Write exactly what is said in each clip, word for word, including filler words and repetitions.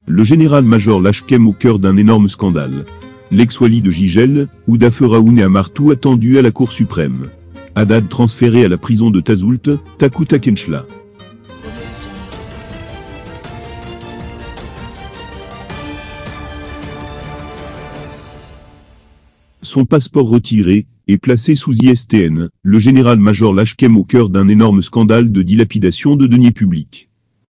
Le général-major Lachkem au cœur d'un énorme scandale. L'ex-wali de Jijel, Ouda Feraoun et Amartou attendu à la Cour suprême. Haddad transféré à la prison de Tazoult, Takuta Kenchla. Son passeport retiré et placé sous I S T N, le général-major Lachkem au cœur d'un énorme scandale de dilapidation de deniers publics.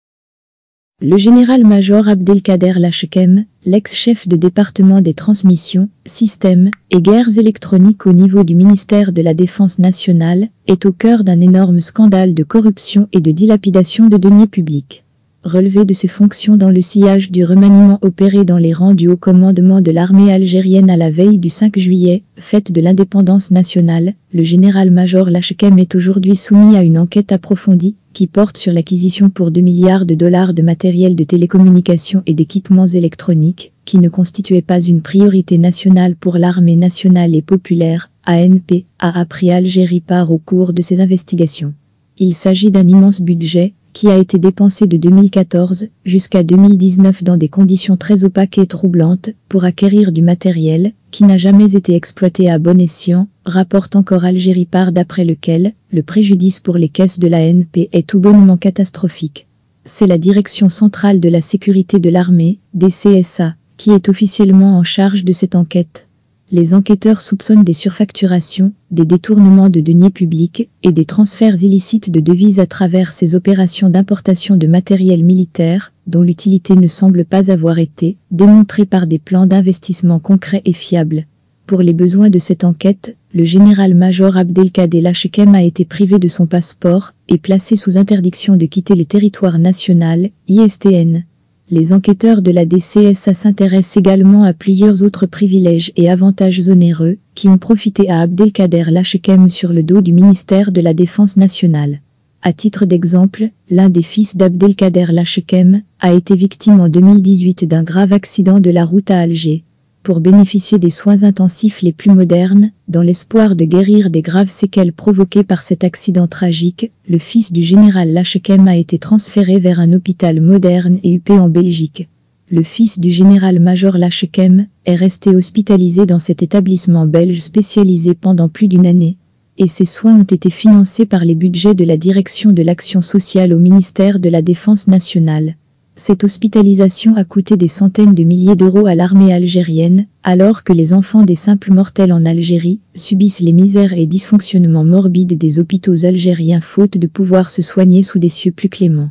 Le général-major Abdelkader Lachkem, l'ex-chef de département des transmissions, systèmes et guerres électroniques au niveau du ministère de la Défense nationale, est au cœur d'un énorme scandale de corruption et de dilapidation de deniers publics. Relevé de ses fonctions dans le sillage du remaniement opéré dans les rangs du haut commandement de l'armée algérienne à la veille du cinq juillet, fête de l'indépendance nationale, le général-major Lachkem est aujourd'hui soumis à une enquête approfondie qui porte sur l'acquisition pour deux milliards de dollars de matériel de télécommunications et d'équipements électroniques, qui ne constituait pas une priorité nationale pour l'armée nationale et populaire, A N P, a appris Algérie part au cours de ces investigations. Il s'agit d'un immense budget, qui a été dépensé de deux mille quatorze jusqu'à deux mille dix-neuf dans des conditions très opaques et troublantes, pour acquérir du matériel, qui n'a jamais été exploité à bon escient, rapporte encore Algérie part d'après lequel, le préjudice pour les caisses de l'A N P est tout bonnement catastrophique. C'est la Direction centrale de la sécurité de l'armée, D C S A, qui est officiellement en charge de cette enquête. Les enquêteurs soupçonnent des surfacturations, des détournements de deniers publics et des transferts illicites de devises à travers ces opérations d'importation de matériel militaire, dont l'utilité ne semble pas avoir été démontrée par des plans d'investissement concrets et fiables. Pour les besoins de cette enquête, le général-major Abdelkader Lachkem a été privé de son passeport et placé sous interdiction de quitter le territoire national, I S T N. Les enquêteurs de la D C S A s'intéressent également à plusieurs autres privilèges et avantages onéreux qui ont profité à Abdelkader Lachkem sur le dos du ministère de la Défense nationale. À titre d'exemple, l'un des fils d'Abdelkader Lachkem a été victime en deux mille dix-huit d'un grave accident de la route à Alger. Pour bénéficier des soins intensifs les plus modernes, dans l'espoir de guérir des graves séquelles provoquées par cet accident tragique, le fils du général Lachkem a été transféré vers un hôpital moderne et huppé en Belgique. Le fils du général-major Lachkem est resté hospitalisé dans cet établissement belge spécialisé pendant plus d'une année, et ses soins ont été financés par les budgets de la Direction de l'action sociale au ministère de la Défense nationale. Cette hospitalisation a coûté des centaines de milliers d'euros à l'armée algérienne, alors que les enfants des simples mortels en Algérie subissent les misères et dysfonctionnements morbides des hôpitaux algériens faute de pouvoir se soigner sous des cieux plus cléments.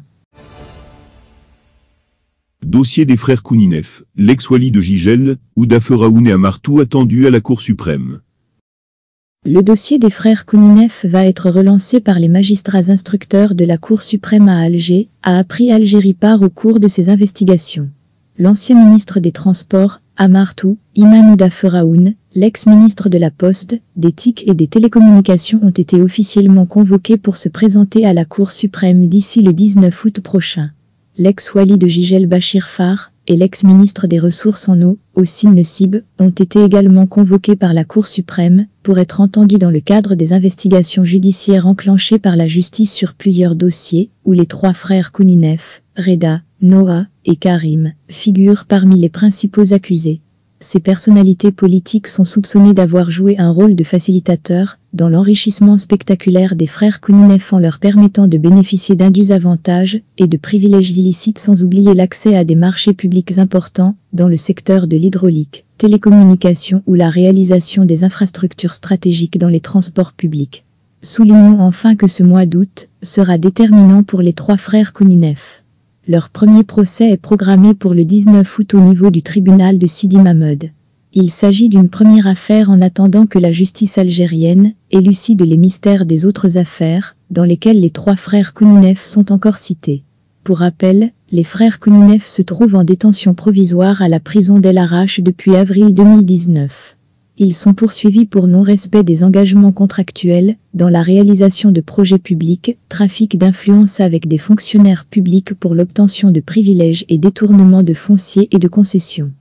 Dossier des frères Kouninef, l'ex-wali de Jijel, Ouda Feraoun et Amartou attendu à la Cour suprême. Le dossier des frères Kouninef va être relancé par les magistrats instructeurs de la Cour suprême à Alger, a appris Algérie part au cours de ses investigations. L'ancien ministre des Transports, Amartou, Iman Ouda Feraoun, l'ex-ministre de la Poste, des T I C et des Télécommunications ont été officiellement convoqués pour se présenter à la Cour suprême d'ici le dix-neuf août prochain. L'ex-wali de Jijel Bachir Far et l'ex-ministre des Ressources en eau, Hossein Nessib, ont été également convoqués par la Cour suprême pour être entendus dans le cadre des investigations judiciaires enclenchées par la justice sur plusieurs dossiers où les trois frères Kouninef, Reda, Noah et Karim figurent parmi les principaux accusés. Ces personnalités politiques sont soupçonnées d'avoir joué un rôle de facilitateur dans l'enrichissement spectaculaire des frères Kouninef en leur permettant de bénéficier d'indus avantages et de privilèges illicites sans oublier l'accès à des marchés publics importants dans le secteur de l'hydraulique, télécommunications ou la réalisation des infrastructures stratégiques dans les transports publics. Soulignons enfin que ce mois d'août sera déterminant pour les trois frères Kouninef. Leur premier procès est programmé pour le dix-neuf août au niveau du tribunal de Sidi Mahmoud. Il s'agit d'une première affaire en attendant que la justice algérienne élucide les mystères des autres affaires, dans lesquelles les trois frères Kouninef sont encore cités. Pour rappel, les frères Kouninef se trouvent en détention provisoire à la prison d'El Arache depuis avril deux mille dix-neuf. Ils sont poursuivis pour non-respect des engagements contractuels dans la réalisation de projets publics, trafic d'influence avec des fonctionnaires publics pour l'obtention de privilèges et détournement de fonciers et de concessions.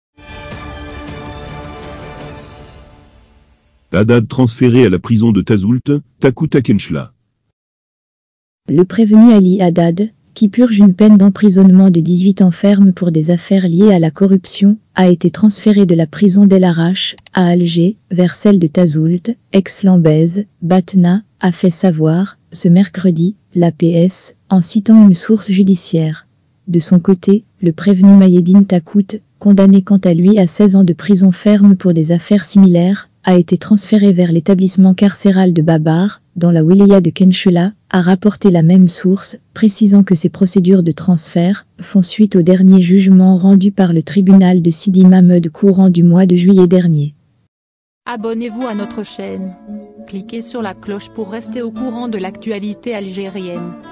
Haddad transféré à la prison de Tazoult, Takuta Kenchla. Le prévenu Ali Haddad, qui purge une peine d'emprisonnement de dix-huit ans ferme pour des affaires liées à la corruption, a été transféré de la prison d'El Arash, à Alger, vers celle de Tazoult, ex-Lambèze, Batna, a fait savoir, ce mercredi, l'A P S, en citant une source judiciaire. De son côté, le prévenu Maïeddine Takout, condamné quant à lui à seize ans de prison ferme pour des affaires similaires, a été transféré vers l'établissement carcéral de Babar, dans la wilaya de Kenchela, a rapporté la même source, précisant que ces procédures de transfert font suite au dernier jugement rendu par le tribunal de Sidi Mahmoud courant du mois de juillet dernier. Abonnez-vous à notre chaîne. Cliquez sur la cloche pour rester au courant de l'actualité algérienne.